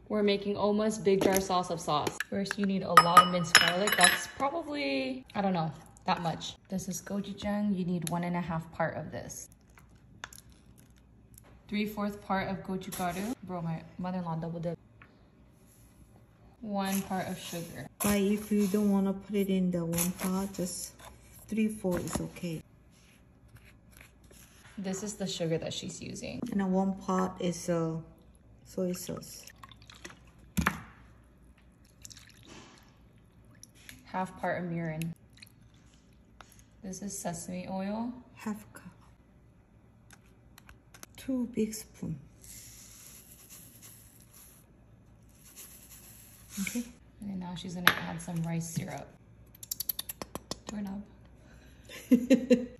We're making Oma's big jar sauce of sauce. First, you need a lot of minced garlic. That's probably, I don't know, that much. This is gochujang. You need 1.5 part of this. 3/4 part of gochugaru. Bro, my mother-in-law double dip. 1 part of sugar. But if you don't want to put it in the one pot, just 3/4 is okay. This is the sugar that she's using. And a 1 pot is soy sauce. 1/2 part of mirin. This is sesame oil. 1/2 cup. 2 big spoons. Okay. And now she's gonna add some rice syrup. Doorknob.